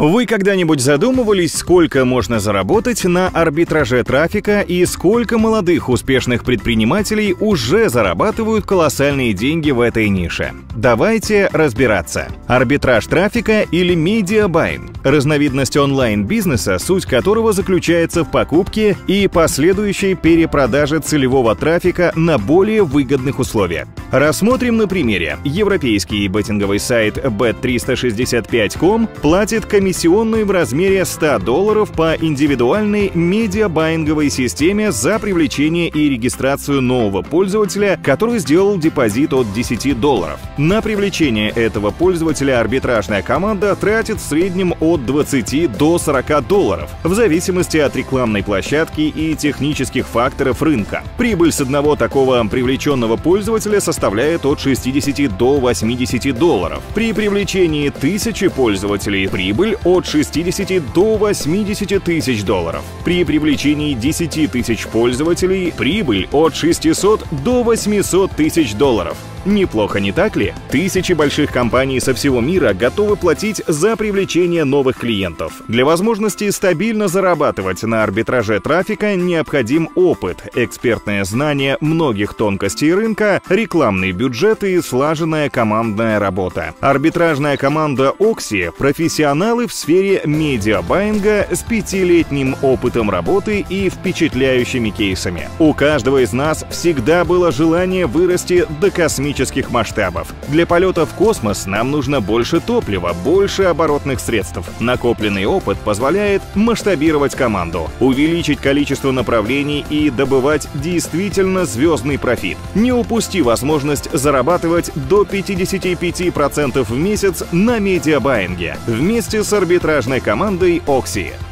Вы когда-нибудь задумывались, сколько можно заработать на арбитраже трафика и сколько молодых успешных предпринимателей уже зарабатывают колоссальные деньги в этой нише? Давайте разбираться. Арбитраж трафика или медиабайинг – разновидность онлайн-бизнеса, суть которого заключается в покупке и последующей перепродаже целевого трафика на более выгодных условиях. Рассмотрим на примере. Европейский беттинговый сайт bet365.com платит комиссионную в размере $100 по индивидуальной медиабайинговой системе за привлечение и регистрацию нового пользователя, который сделал депозит от $10. На привлечение этого пользователя арбитражная команда тратит в среднем от $20 до $40, в зависимости от рекламной площадки и технических факторов рынка. Прибыль с одного такого привлеченного пользователя составляет от $60 до $80. При привлечении 1000 пользователей прибыль от $60 до $80 тысяч. При привлечении 10 тысяч пользователей прибыль от $600 до $800 тысяч. Неплохо, не так ли? Тысячи больших компаний со всего мира готовы платить за привлечение новых клиентов. Для возможности стабильно зарабатывать на арбитраже трафика необходим опыт, экспертное знание многих тонкостей рынка, рекламный бюджет и слаженная командная работа. Арбитражная команда Oxy – профессионалы в сфере медиабайинга с 5-летним опытом работы и впечатляющими кейсами. У каждого из нас всегда было желание вырасти до космических масштабов. Для полета в космос нам нужно больше топлива, больше оборотных средств. Накопленный опыт позволяет масштабировать команду, увеличить количество направлений и добывать действительно звездный профит. Не упусти возможность зарабатывать до 55% в месяц на медиабайинге вместе с арбитражной командой Oxy.